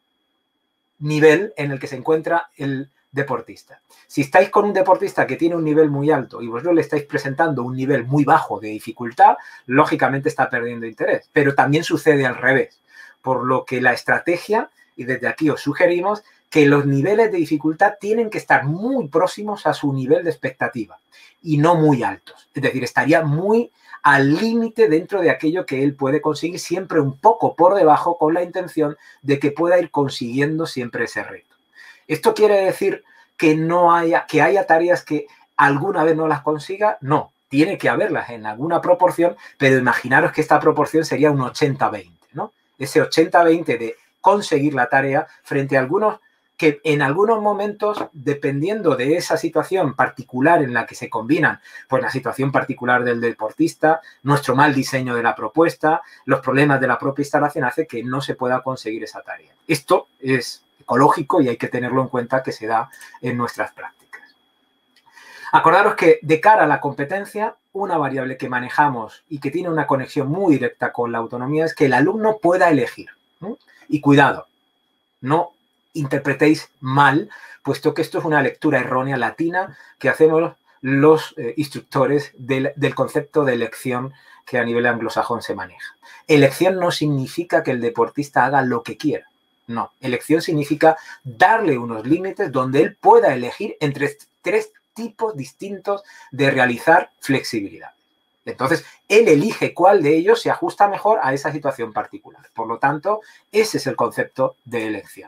nivel en el que se encuentra el deportista. Si estáis con un deportista que tiene un nivel muy alto y vosotros le estáis presentando un nivel muy bajo de dificultad, lógicamente está perdiendo interés. Pero también sucede al revés, por lo que la estrategia, y desde aquí os sugerimos, que los niveles de dificultad tienen que estar muy próximos a su nivel de expectativa y no muy altos. Es decir, estaría muy al límite dentro de aquello que él puede conseguir, siempre un poco por debajo, con la intención de que pueda ir consiguiendo siempre ese reto. ¿Esto quiere decir que haya tareas que alguna vez no las consiga? No, tiene que haberlas en alguna proporción, pero imaginaros que esta proporción sería un 80-20, ¿no? Ese 80-20 de conseguir la tarea frente a algunos que en algunos momentos, dependiendo de esa situación particular en la que se combinan, pues la situación particular del deportista, nuestro mal diseño de la propuesta, los problemas de la propia instalación, hace que no se pueda conseguir esa tarea. Esto es ecológico y hay que tenerlo en cuenta, que se da en nuestras prácticas. Acordaros que de cara a la competencia, una variable que manejamos y que tiene una conexión muy directa con la autonomía es que el alumno pueda elegir, ¿no? Y cuidado, no interpretéis mal, puesto que esto es una lectura errónea latina que hacemos los instructores del concepto de elección que a nivel anglosajón se maneja. Elección no significa que el deportista haga lo que quiera. No, elección significa darle unos límites donde él pueda elegir entre tres tipos distintos de realizar flexibilidad. Entonces, él elige cuál de ellos se ajusta mejor a esa situación particular. Por lo tanto, ese es el concepto de elección.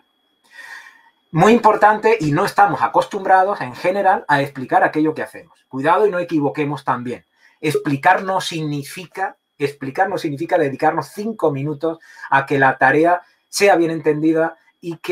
Muy importante, y no estamos acostumbrados en general a explicar aquello que hacemos. Cuidado y no equivoquemos también. Explicar no significa dedicarnos 5 minutos a que la tarea sea bien entendida y que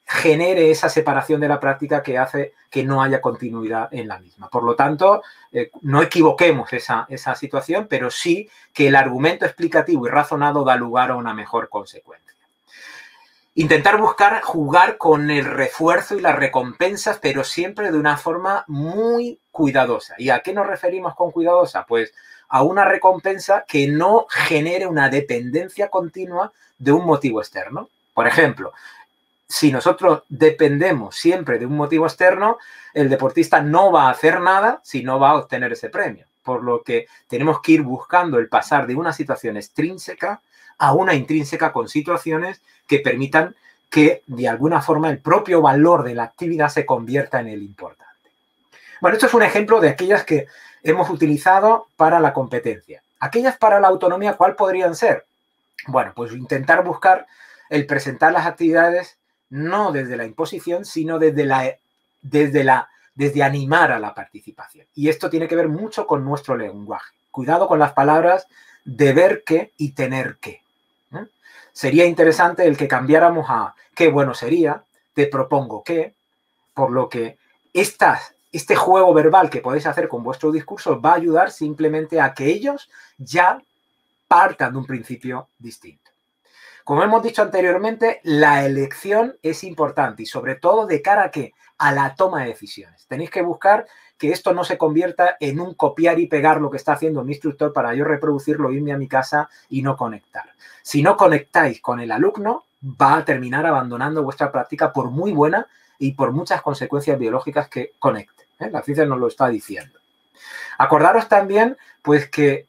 genere esa separación de la práctica que hace que no haya continuidad en la misma. Por lo tanto, no equivoquemos esa situación, pero sí que el argumento explicativo y razonado da lugar a una mejor consecuencia. Intentar buscar jugar con el refuerzo y las recompensas, pero siempre de una forma muy cuidadosa. ¿Y a qué nos referimos con cuidadosa? Pues a una recompensa que no genere una dependencia continua de un motivo externo. Por ejemplo, si nosotros dependemos siempre de un motivo externo, el deportista no va a hacer nada si no va a obtener ese premio. Por lo que tenemos que ir buscando el pasar de una situación extrínseca a una intrínseca con situaciones que permitan que, de alguna forma, el propio valor de la actividad se convierta en el importante. Bueno, esto es un ejemplo de aquellas que hemos utilizado para la competencia. Aquellas para la autonomía, ¿cuál podrían ser? Bueno, pues intentar buscar el presentar las actividades no desde la imposición, sino desde animar a la participación. Y esto tiene que ver mucho con nuestro lenguaje. Cuidado con las palabras deber que y tener que. Sería interesante el que cambiáramos a qué bueno sería, te propongo que, por lo que este juego verbal que podéis hacer con vuestro discurso va a ayudar simplemente a que ellos ya partan de un principio distinto. Como hemos dicho anteriormente, la elección es importante y sobre todo de cara a ¿qué? A la toma de decisiones. Tenéis que buscar que esto no se convierta en un copiar y pegar lo que está haciendo mi instructor para yo reproducirlo, irme a mi casa y no conectar. Si no conectáis con el alumno, va a terminar abandonando vuestra práctica por muy buena y por muchas consecuencias biológicas que conecte. La ciencia nos lo está diciendo. Acordaros también, pues, que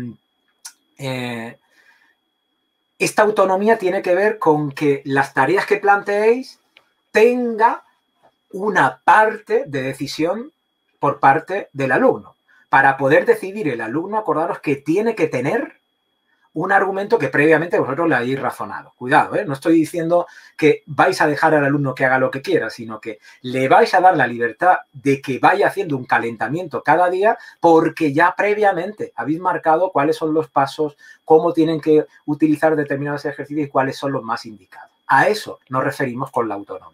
esta autonomía tiene que ver con que las tareas que planteéis tenga una parte de decisión por parte del alumno. Para poder decidir el alumno, acordaros que tiene que tener un argumento que previamente vosotros le hayáis razonado. Cuidado, no estoy diciendo que vais a dejar al alumno que haga lo que quiera, sino que le vais a dar la libertad de que vaya haciendo un calentamiento cada día porque ya previamente habéis marcado cuáles son los pasos, cómo tienen que utilizar determinados ejercicios y cuáles son los más indicados. A eso nos referimos con la autonomía.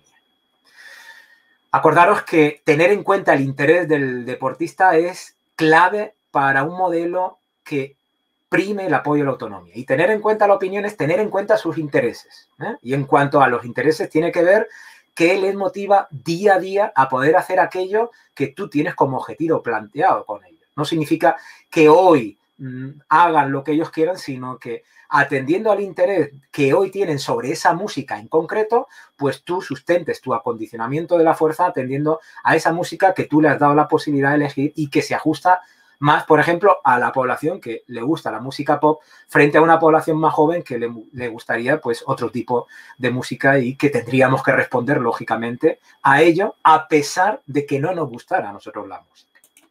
Acordaros que tener en cuenta el interés del deportista es clave para un modelo que prime el apoyo a la autonomía. Y tener en cuenta la opinión es tener en cuenta sus intereses. Y en cuanto a los intereses, tiene que ver qué les motiva día a día a poder hacer aquello que tú tienes como objetivo planteado con ellos. No significa que hoy hagan lo que ellos quieran, sino que atendiendo al interés que hoy tienen sobre esa música en concreto, pues tú sustentes tu acondicionamiento de la fuerza atendiendo a esa música que tú le has dado la posibilidad de elegir y que se ajusta más, por ejemplo, a la población que le gusta la música pop frente a una población más joven que le gustaría pues otro tipo de música y que tendríamos que responder lógicamente a ello a pesar de que no nos gustara a nosotros la música.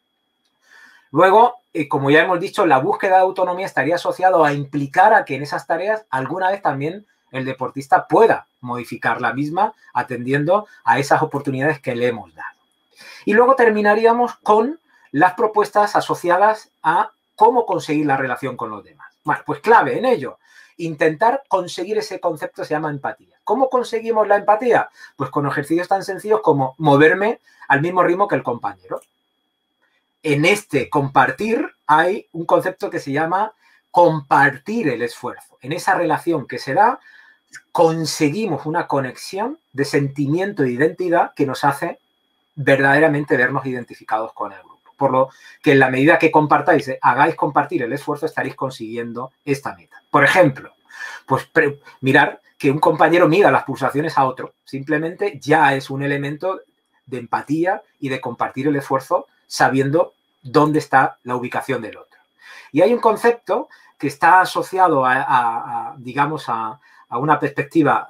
Luego, como ya hemos dicho, la búsqueda de autonomía estaría asociado a implicar a que en esas tareas alguna vez también el deportista pueda modificar la misma atendiendo a esas oportunidades que le hemos dado. Y luego terminaríamos con las propuestas asociadas a cómo conseguir la relación con los demás. Bueno, pues clave en ello, intentar conseguir ese concepto se llama empatía. ¿Cómo conseguimos la empatía? Pues con ejercicios tan sencillos como moverme al mismo ritmo que el compañero. En este compartir hay un concepto que se llama compartir el esfuerzo. En esa relación que se da, conseguimos una conexión de sentimiento e identidad que nos hace verdaderamente vernos identificados con el grupo. Por lo que en la medida que compartáis, hagáis compartir el esfuerzo, estaréis consiguiendo esta meta. Por ejemplo, pues mirar que un compañero mida las pulsaciones a otro. Simplemente ya es un elemento de empatía y de compartir el esfuerzo sabiendo dónde está la ubicación del otro. Y hay un concepto que está asociado digamos, a una perspectiva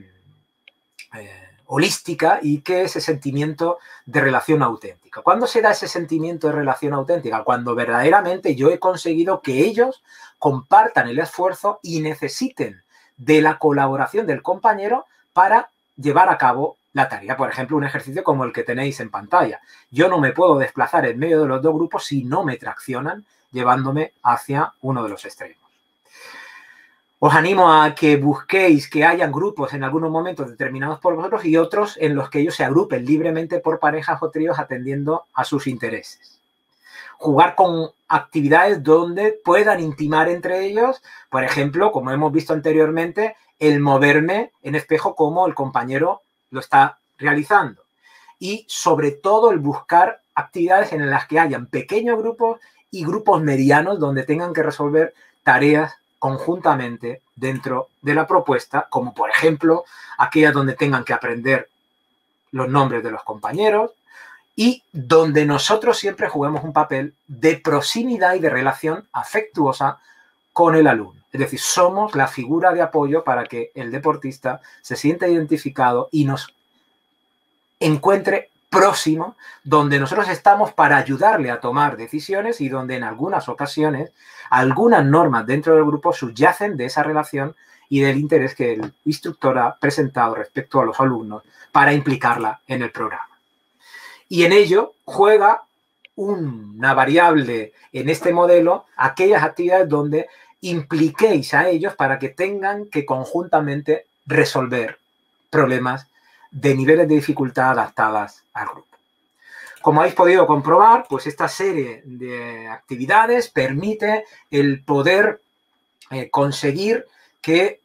holística y que es ese sentimiento de relación auténtica. ¿Cuándo se da ese sentimiento de relación auténtica? Cuando verdaderamente yo he conseguido que ellos compartan el esfuerzo y necesiten de la colaboración del compañero para llevar a cabo la tarea. Por ejemplo, un ejercicio como el que tenéis en pantalla. Yo no me puedo desplazar en medio de los dos grupos si no me traccionan llevándome hacia uno de los extremos. Os animo a que busquéis que hayan grupos en algunos momentos determinados por vosotros y otros en los que ellos se agrupen libremente por parejas o tríos atendiendo a sus intereses. Jugar con actividades donde puedan intimar entre ellos, por ejemplo, como hemos visto anteriormente, el moverme en espejo como el compañero lo está realizando. Y sobre todo el buscar actividades en las que hayan pequeños grupos y grupos medianos donde tengan que resolver tareas conjuntamente dentro de la propuesta, como por ejemplo aquellas donde tengan que aprender los nombres de los compañeros y donde nosotros siempre juguemos un papel de proximidad y de relación afectuosa con el alumno. Es decir, somos la figura de apoyo para que el deportista se sienta identificado y nos encuentre próximo, donde nosotros estamos para ayudarle a tomar decisiones y donde en algunas ocasiones algunas normas dentro del grupo subyacen de esa relación y del interés que el instructor ha presentado respecto a los alumnos para implicarla en el programa. Y en ello juega una variable en este modelo aquellas actividades donde impliquéis a ellos para que tengan que conjuntamente resolver problemas de niveles de dificultad adaptadas al grupo. Como habéis podido comprobar, pues esta serie de actividades permite el poder conseguir que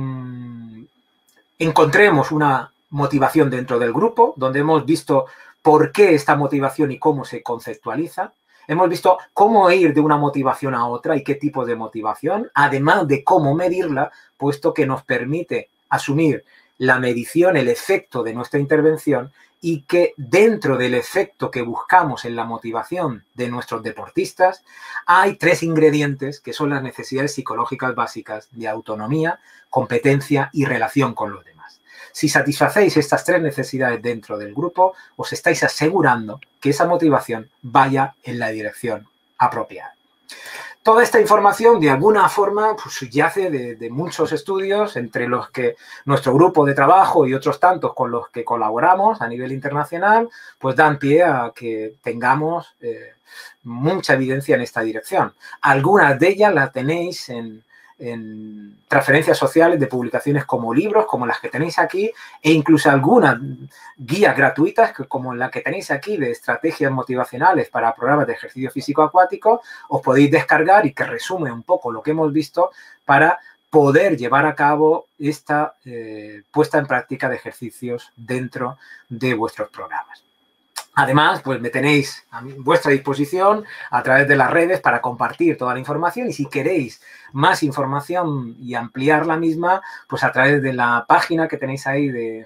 encontremos una motivación dentro del grupo, donde hemos visto por qué esta motivación y cómo se conceptualiza. Hemos visto cómo ir de una motivación a otra y qué tipo de motivación, además de cómo medirla, puesto que nos permite asumir la medición, el efecto de nuestra intervención y que dentro del efecto que buscamos en la motivación de nuestros deportistas hay 3 ingredientes que son las necesidades psicológicas básicas de autonomía, competencia y relación con los demás. Si satisfacéis estas 3 necesidades dentro del grupo, os estáis asegurando que esa motivación vaya en la dirección apropiada. Toda esta información, de alguna forma, pues, subyace de muchos estudios, entre los que nuestro grupo de trabajo y otros tantos con los que colaboramos a nivel internacional, pues dan pie a que tengamos mucha evidencia en esta dirección. Algunas de ellas las tenéis en transferencias sociales de publicaciones como libros, como las que tenéis aquí, e incluso algunas guías gratuitas, como la que tenéis aquí, de estrategias motivacionales para programas de ejercicio físico acuático, os podéis descargar y que resume un poco lo que hemos visto para poder llevar a cabo esta puesta en práctica de ejercicios dentro de vuestros programas. Además, pues me tenéis a vuestra disposición a través de las redes para compartir toda la información y si queréis más información y ampliar la misma, pues a través de la página que tenéis ahí de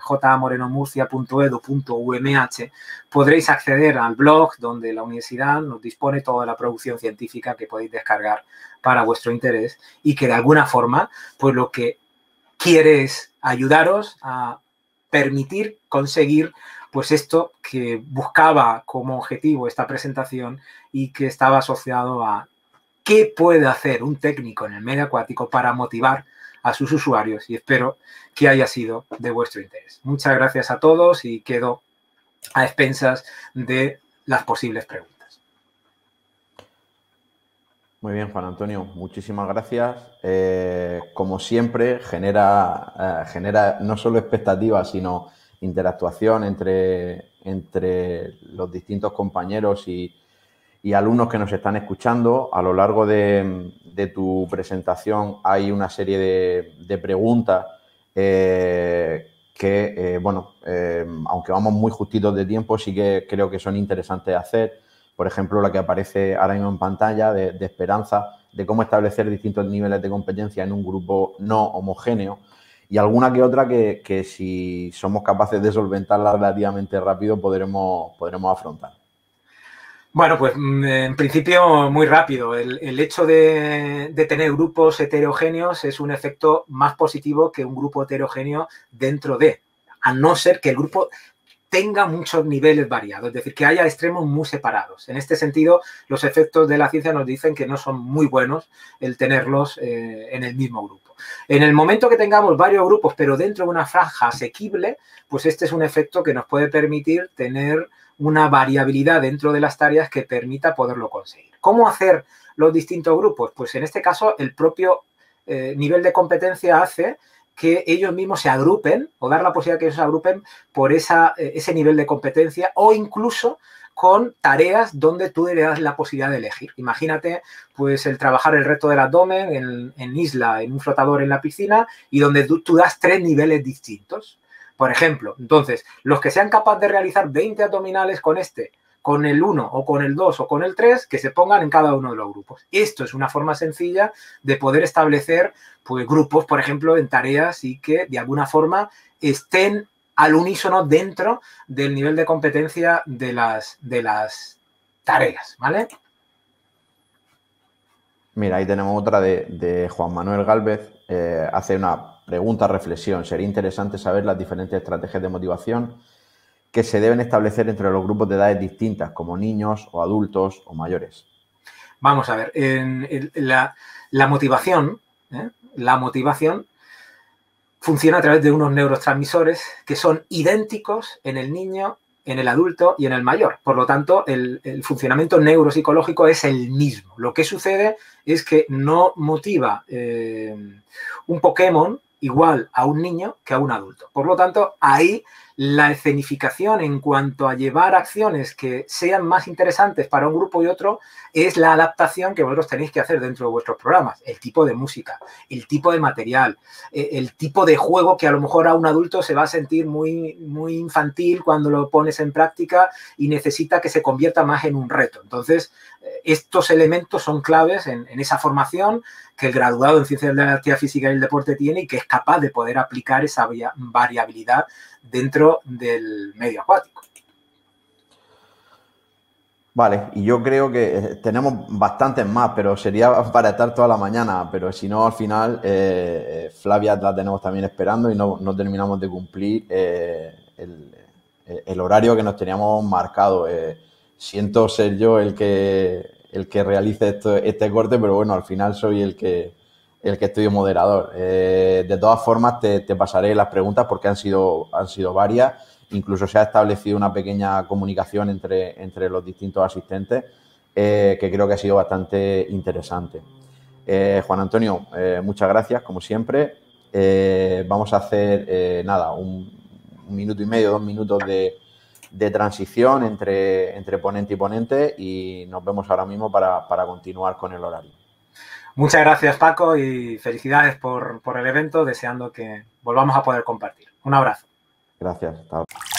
jamoreno.murcia.edu.umh podréis acceder al blog donde la universidad nos dispone toda la producción científica que podéis descargar para vuestro interés y que de alguna forma, pues lo que quiere es ayudaros a permitir conseguir pues esto que buscaba como objetivo esta presentación y que estaba asociado a qué puede hacer un técnico en el medio acuático para motivar a sus usuarios y espero que haya sido de vuestro interés. Muchas gracias a todos y quedo a expensas de las posibles preguntas. Muy bien, Juan Antonio, muchísimas gracias. Como siempre, genera no solo expectativas, sino interactuación entre los distintos compañeros y alumnos que nos están escuchando. A lo largo de tu presentación hay una serie de preguntas aunque vamos muy justitos de tiempo, sí que creo que son interesantes de hacer. Por ejemplo, la que aparece ahora mismo en pantalla de Esperanza, de cómo establecer distintos niveles de competencia en un grupo no homogéneo. Y alguna que otra que si somos capaces de solventarla relativamente rápido podremos afrontar. Bueno, pues en principio muy rápido. El hecho de tener grupos heterogéneos es un efecto más positivo que un grupo heterogéneo dentro de, a no ser que el grupo tenga muchos niveles variados, es decir, que haya extremos muy separados. En este sentido, los efectos de la ciencia nos dicen que no son muy buenos el tenerlos en el mismo grupo. En el momento que tengamos varios grupos, pero dentro de una franja asequible, pues este es un efecto que nos puede permitir tener una variabilidad dentro de las tareas que permita poderlo conseguir. ¿Cómo hacer los distintos grupos? Pues en este caso, el propio nivel de competencia hace que ellos mismos se agrupen o dar la posibilidad de que ellos se agrupen por ese nivel de competencia o incluso con tareas donde tú le das la posibilidad de elegir. Imagínate, pues, el trabajar el reto del abdomen en isla, en un flotador en la piscina y donde tú das 3 niveles distintos. Por ejemplo, entonces, los que sean capaces de realizar 20 abdominales con el 1 o con el 2 o con el 3, que se pongan en cada uno de los grupos. Esto es una forma sencilla de poder establecer, pues, grupos, por ejemplo, en tareas y que de alguna forma estén al unísono dentro del nivel de competencia de las tareas, ¿vale? Mira, ahí tenemos otra de Juan Manuel Gálvez. Hace una pregunta, reflexión. Sería interesante saber las diferentes estrategias de motivación que se deben establecer entre los grupos de edades distintas, como niños o adultos o mayores. Vamos a ver, la motivación, la motivación funciona a través de unos neurotransmisores que son idénticos en el niño, en el adulto y en el mayor. Por lo tanto, el funcionamiento neuropsicológico es el mismo. Lo que sucede es que no motiva un Pokémon igual a un niño que a un adulto. Por lo tanto, ahí la escenificación en cuanto a llevar acciones que sean más interesantes para un grupo y otro es la adaptación que vosotros tenéis que hacer dentro de vuestros programas. El tipo de música, el tipo de material, el tipo de juego que a lo mejor a un adulto se va a sentir muy, muy infantil cuando lo pones en práctica y necesita que se convierta más en un reto. Entonces, estos elementos son claves en esa formación que el graduado en Ciencias de la Actividad Física y el Deporte tiene y que es capaz de poder aplicar esa variabilidad dentro del medio acuático. Vale, y yo creo que tenemos bastantes más, pero sería para estar toda la mañana, pero si no, al final Flavia la tenemos también esperando y no terminamos de cumplir el horario que nos teníamos marcado. Siento ser yo el que realice este corte, pero bueno, al final soy el que estoy moderador. De todas formas, te pasaré las preguntas porque han sido varias. Incluso se ha establecido una pequeña comunicación entre los distintos asistentes que creo que ha sido bastante interesante. Juan Antonio, muchas gracias, como siempre. Vamos a hacer, un minuto y medio, 2 minutos de transición entre ponente y ponente y nos vemos ahora mismo para continuar con el horario. Muchas gracias, Paco, y felicidades por el evento, deseando que volvamos a poder compartir. Un abrazo. Gracias. Hasta ahora.